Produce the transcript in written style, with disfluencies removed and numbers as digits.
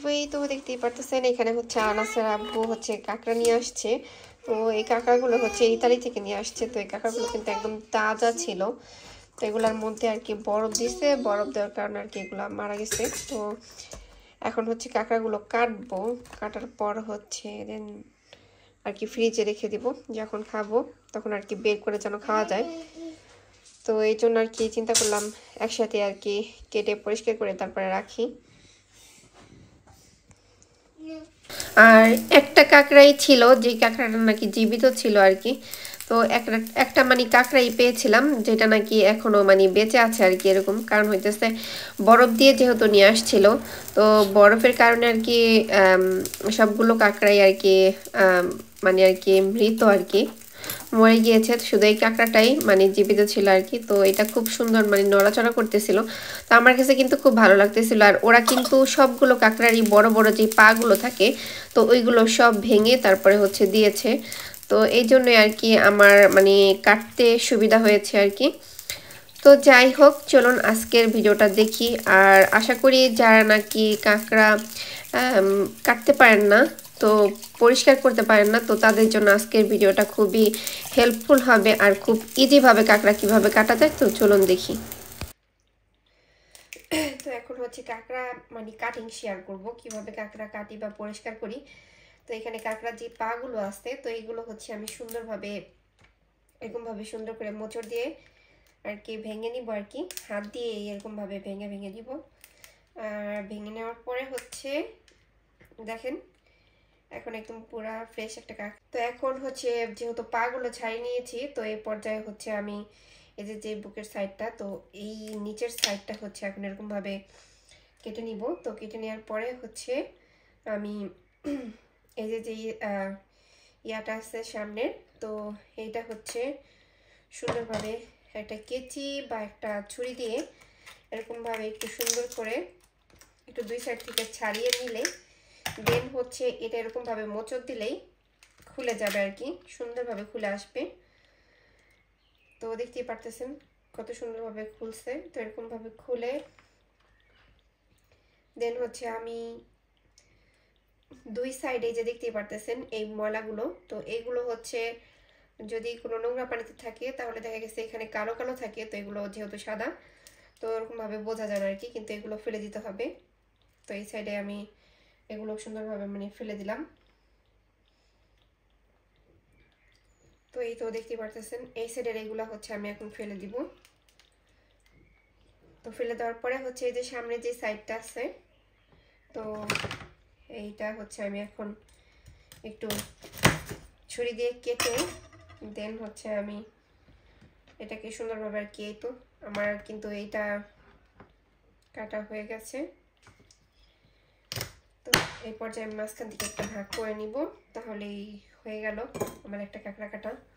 এই তো দেখতেই পারতেছেন এখানে হচ্ছে আনাসের আব্বু হচ্ছে কাঁকড়া নিয়ে আসছে। তো এই কাঁকড়াগুলো হচ্ছে ইতালি থেকে নিয়ে আসছে। তো এই কাঁকড়াগুলো কিন্তু একদম তাজা ছিল। তো এগুলোর মধ্যে আর কি বরফ দিছে, বরফ দেওয়ার কারণে আর কি এগুলো মারা গেছে। তো এখন হচ্ছে কাঁকড়াগুলো কাটবো, কাটার পর হচ্ছে দেন আর কি ফ্রিজে রেখে দিব, যখন খাবো তখন আর কি বের করে যেন খাওয়া যায়। তো এই জন্য আর কি চিন্তা করলাম একসাথে আর কি কেটে পরিষ্কার করে তারপরে রাখি। আর একটা কাঁকড়াই ছিল, যে কাঁকড়াটা নাকি জীবিত ছিল আর কি। তো একটা মানে কাঁকড়াই পেয়েছিলাম যেটা নাকি এখনো মানে বেঁচে আছে আর কি। এরকম কারণ হইতেছে বরফ দিয়ে যেহেতু নিয়ে আসছিল, তো বরফের কারণে আর কি সবগুলো কাঁকড়াই আর কি মানে আর কি মৃত আর কি, মরে গিয়েছে। শুধু এই কাঁকড়াটাই মানে জীবিত ছিল আর কি। তো এটা খুব সুন্দর মানে নড়াচড়া করতেছিল। তো আমার কাছে কিন্তু খুব ভালো লাগতেছিল। আর ওরা কিন্তু সবগুলো কাঁকড়ারই বড় বড় যে পা গুলো থাকে, তো ওইগুলো সব ভেঙে তারপরে হচ্ছে দিয়েছে। তো এই জন্যই আর কি আমার মানে কাটতে সুবিধা হয়েছে আর কি। তো যাই হোক, চলুন আজকের ভিডিওটা দেখি। আর আশা করি যারা নাকি কাঁকড়া কাটতে পারেন না, তো পরিষ্কার করতে পারেন না, তো তাদের জন্য আজকের ভিডিওটা খুবই হেল্পফুল হবে। আর খুব ইজিভাবে কাঁকড়া কিভাবে কাটা যায়, তো চলুন দেখি। তো এখন হচ্ছে কাঁকড়া মানে কাটিং শেয়ার করব, কিভাবে কাঁকড়া কাটি বা পরিষ্কার করি। তো এখানে কাঁকড়ার যে পা গুলো আছে, তো এইগুলো হচ্ছে আমি সুন্দরভাবে এরকমভাবে সুন্দর করে মোচড় দিয়ে আর কি ভেঙে নিব আর কি, হাত দিয়ে এরকমভাবে ভেঙে ভেঙে দিব। আর ভেঙে নেওয়ার পরে হচ্ছে দেখেন এখন একদম পুরা ফ্রেশ একটা কাঁকড়া। তো এখন হচ্ছে যেহেতু পা গুলো ছাড়িয়ে নিয়েছি, তো এই পর্যায়ে হচ্ছে আমি এই যে বুকের সাইডটা, তো এই নিচের সাইডটা হচ্ছে এখন এরকম ভাবে কেটে নিব। তো কেটে নেওয়ার পরে হচ্ছে আমি এই যে ইয়াটা আছে সামনের, তো এইটা হচ্ছে সুন্দরভাবে একটা কেচি বা একটা ছুরি দিয়ে এরকমভাবে একটু সুন্দর করে একটু দুই সাইড থেকে ছাড়িয়ে নিলে দেন হচ্ছে এটা এরকমভাবে মোচড় দিলেই খুলে যাবে আর কি, সুন্দরভাবে খুলে আসবে। তো দেখতেই পারতেছেন কত সুন্দরভাবে খুলছে। তো এরকমভাবে খুলে দেন হচ্ছে আমি দুই সাইডে যে দেখতেই পারতেছেন এই ময়লাগুলো, তো এইগুলো হচ্ছে যদি কোনো নোংরা পানিতে থাকে তাহলে দেখা গেছে এখানে কালো কালো থাকে, তো এগুলো যেহেতু সাদা তো এরকমভাবে বোঝা যায় না আর কি, কিন্তু এগুলো ফেলে দিতে হবে। তো এই সাইডে আমি এগুলো সুন্দরভাবে মানে ফেলে দিলাম। তো এই তো দেখতেই পারতেছেন এই সাইডের এইগুলা হচ্ছে আমি এখন ফেলে দিব। তো ফেলে দেওয়ার পরে হচ্ছে এই যে সামনে যে সাইডটা আছে, তো এইটা হচ্ছে আমি এখন একটু ছুরি দিয়ে কেটে দেন হচ্ছে আমি এটাকে সুন্দরভাবে আর কি, এই তো আমার কিন্তু এইটা কাটা হয়ে গেছে। তো এই পর্যায়ে আমি মাঝখান থেকে একটা ভাগ করে নিব, তাহলেই হয়ে গেল আমার একটা কাঁকড়া কাটা।